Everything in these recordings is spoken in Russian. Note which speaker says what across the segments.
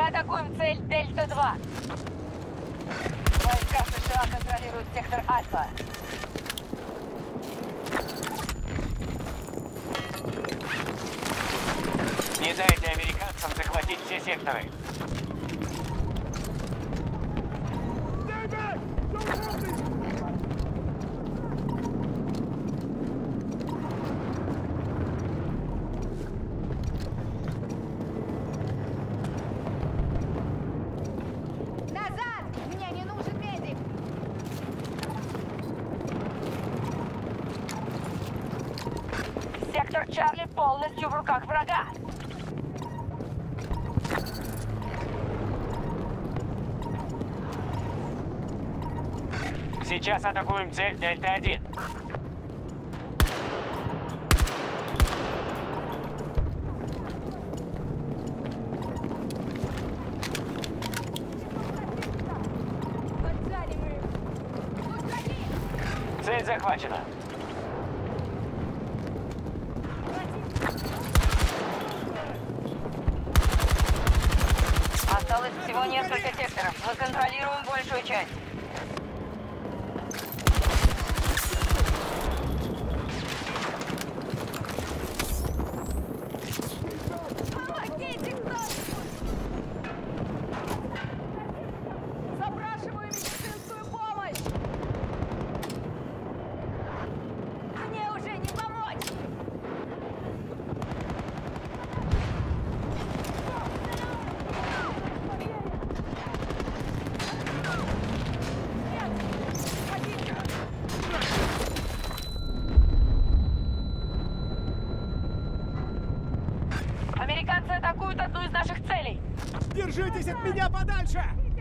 Speaker 1: Атакуем цель Дельта-2. Войска США контролируют сектор Альфа.
Speaker 2: Не дайте американцам захватить все секторы.
Speaker 3: Назад! Мне не нужен медик!
Speaker 1: Сектор Чарли полностью в руках врага.
Speaker 2: Сейчас атакуем цель Дельта-1.
Speaker 3: Поджали мы! Уходи!
Speaker 2: Цель захвачена.
Speaker 1: Осталось всего несколько секторов. Мы контролируем большую часть.
Speaker 3: Помогите кто-нибудь! Запрашиваю медицинскую помощь! Мне уже не помочь!
Speaker 1: Американцы атакуют одну из наших целей.
Speaker 4: Держитесь от меня подальше!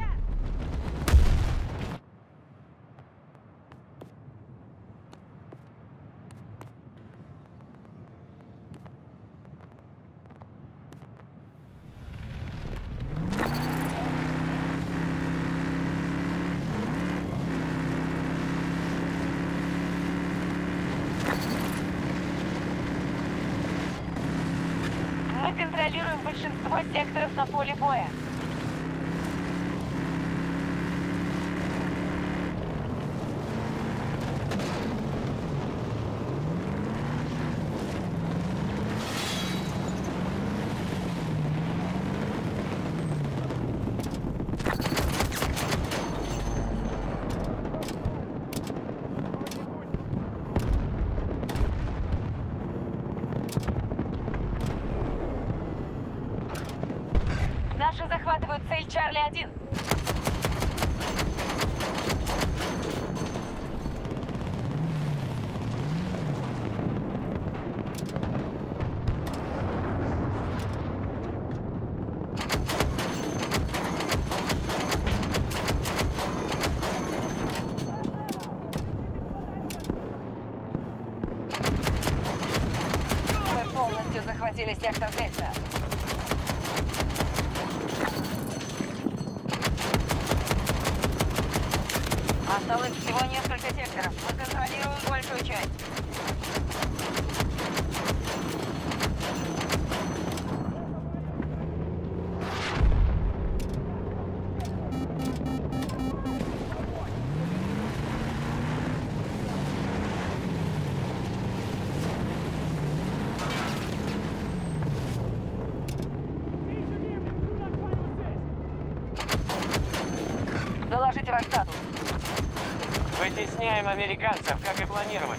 Speaker 1: Мы контролируем большинство секторов на поле боя. Наши захватывают цель Чарли-1. Мы полностью захватили сектор Дельта. Осталось всего несколько секторов. Мы контролируем большую часть. Доложите ваш статус.
Speaker 2: Вытесняем американцев, как и планировали.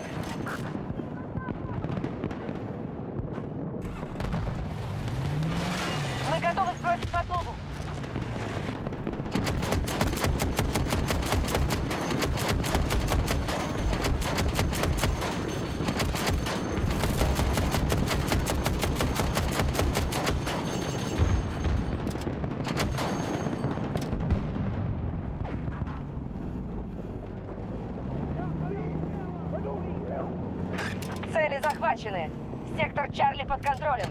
Speaker 1: Мы готовы сбросить подмогу. Цели захвачены. Сектор Чарли под контролем.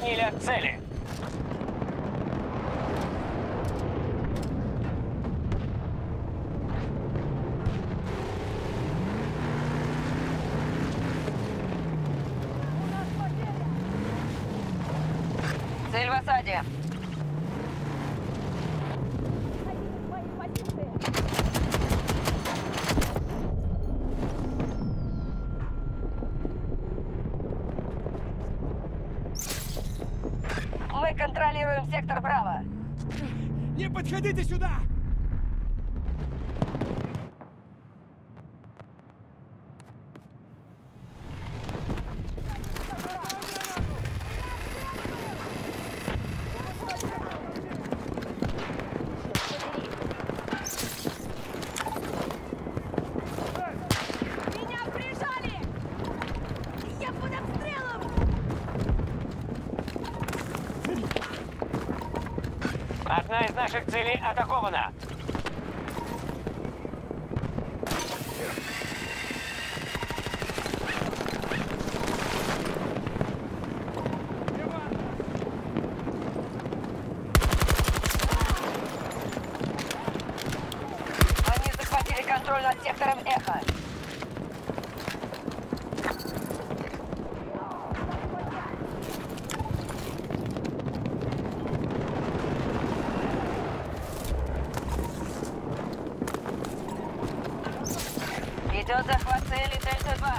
Speaker 2: отклонили от цели.
Speaker 1: Цель в осаде. Мы контролируем сектор Браво.
Speaker 4: Не подходите сюда!
Speaker 3: Меня прижали! Я под обстрелом!
Speaker 2: Одна из наших целей атакована.
Speaker 1: Они захватили контроль над сектором Эхо. Идет захват цели Дельта-2.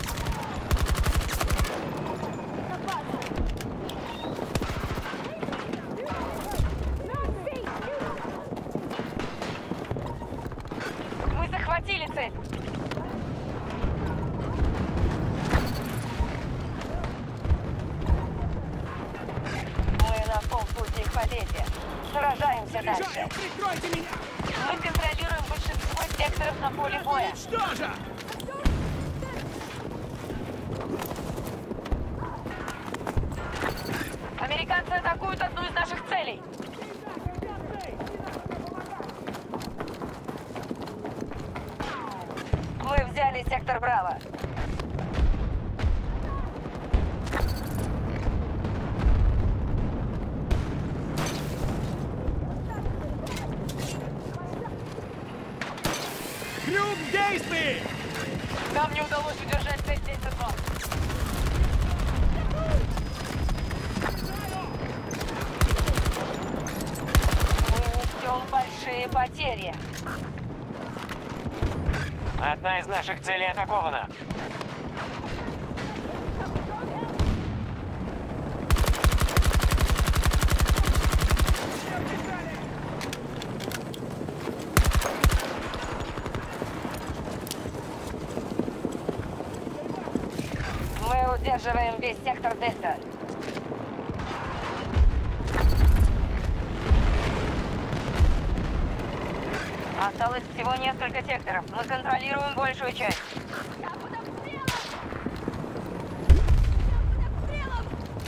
Speaker 1: Мы захватили цель. Мы на полпути к победе. Сражаемся дальше.
Speaker 4: Заряжаю! Прикройте меня!
Speaker 1: Мы контролируем большинство секторов на поле боя.
Speaker 4: Уничтожа!
Speaker 1: Американцы атакуют одну из наших целей. Мы взяли сектор Браво.
Speaker 4: Крюк в действии!
Speaker 1: Нам не удалось удержать цель Дельта-2. Мы несем большие потери.
Speaker 2: Одна из наших целей атакована.
Speaker 1: Мы удерживаем весь сектор Дельта. Осталось всего несколько секторов. Мы контролируем большую часть.
Speaker 3: Я под обстрелом! Я под обстрелом!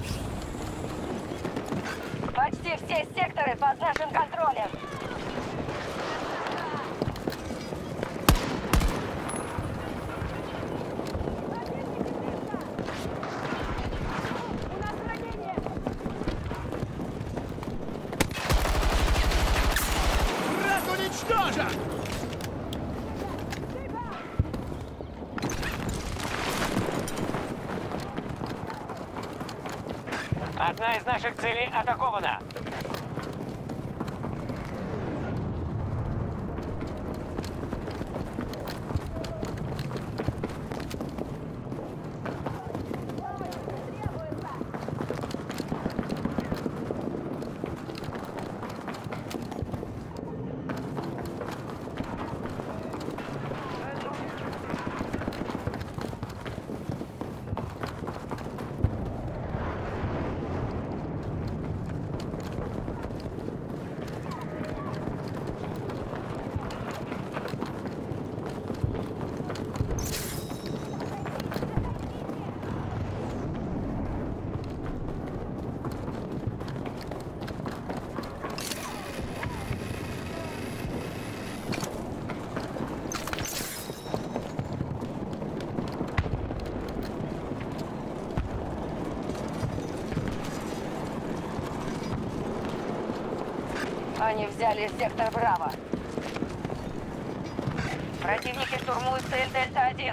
Speaker 1: Почти все секторы под нашим контролем.
Speaker 3: У нас ранение!
Speaker 4: Враг уничтожен!
Speaker 2: Одна из наших целей атакована.
Speaker 1: Они взяли сектор Браво. Противники штурмуют цель Дельта-1.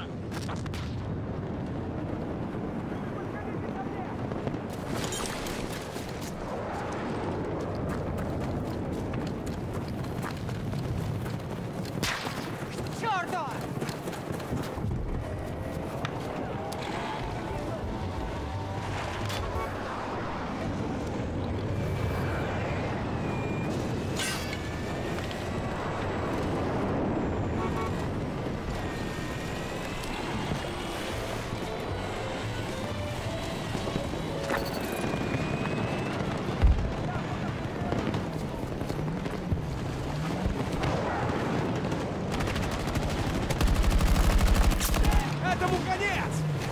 Speaker 4: Этому конец!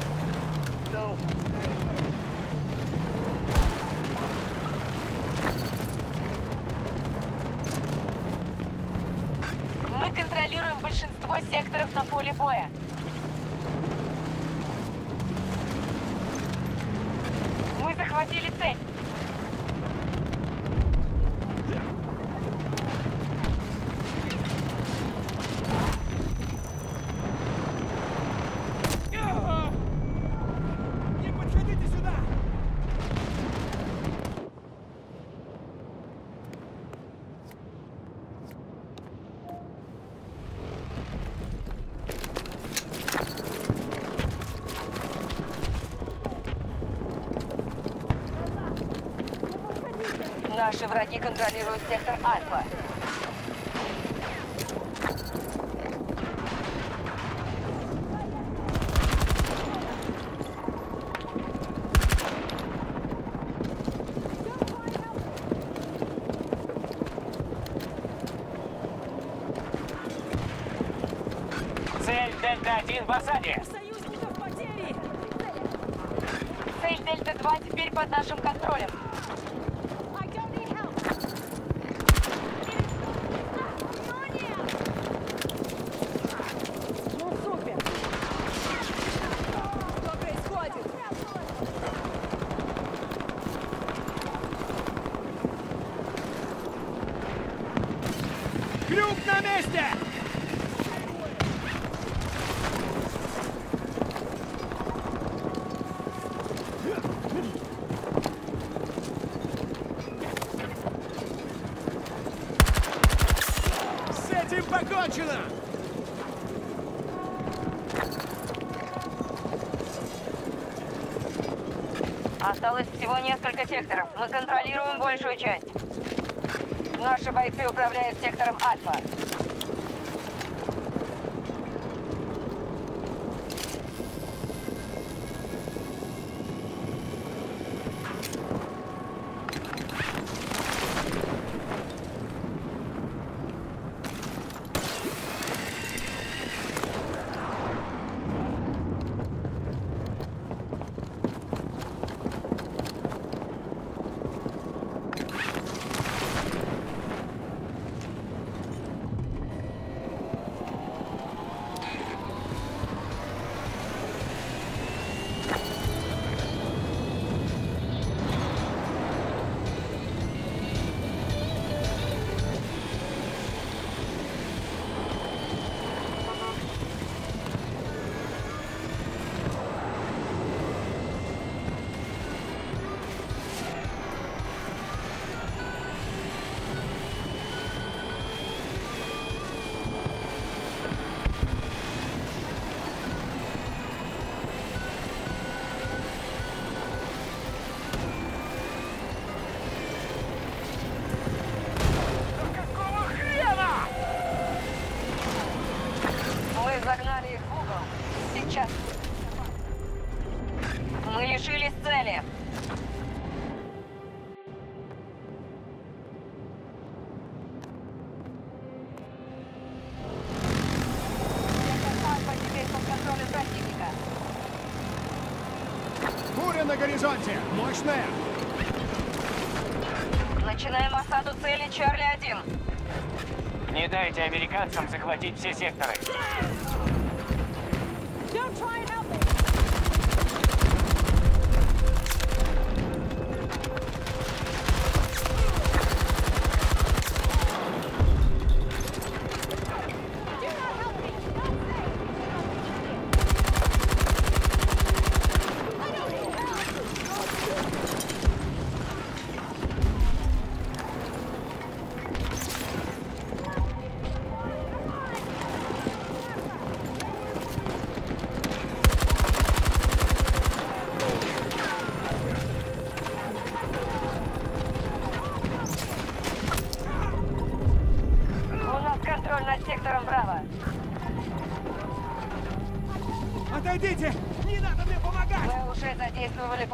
Speaker 1: Мы контролируем большинство секторов на поле боя. Мы захватили цель.
Speaker 4: Не подходите сюда!
Speaker 1: Наши враги контролируют сектор Альфа.
Speaker 2: Цель Дельта-1 в осаде.
Speaker 1: Цель Дельта-2 теперь под нашим контролем.
Speaker 3: I don't need help.
Speaker 5: Ну супер! Что происходит?
Speaker 4: Крюк на месте! С этим покончено!
Speaker 1: Осталось всего несколько секторов. Мы контролируем большую часть. Наши бойцы управляют сектором Альфа. Мы загнали их в угол. Сейчас. Мы лишились цели. Сектор Альфа теперь под контролем противника.
Speaker 4: Буря на горизонте! Мощная!
Speaker 1: Начинаем осаду цели Чарли-1.
Speaker 2: Не дайте американцам захватить все секторы.
Speaker 5: Don't try and help me!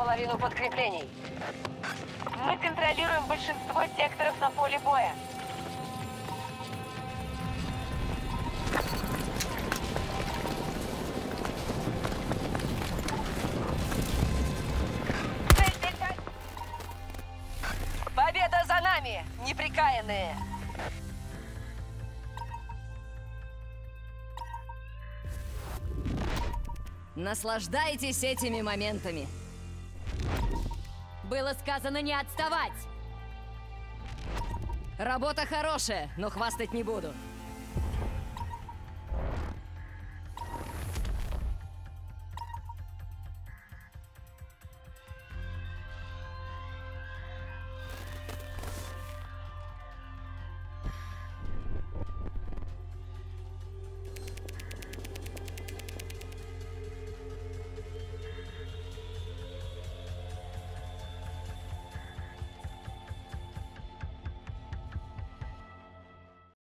Speaker 1: половину подкреплений. Мы контролируем большинство секторов на поле боя. Победа за нами, неприкаянные!
Speaker 6: Наслаждайтесь этими моментами. Было сказано не отставать. Работа хорошая, но хвастать не буду.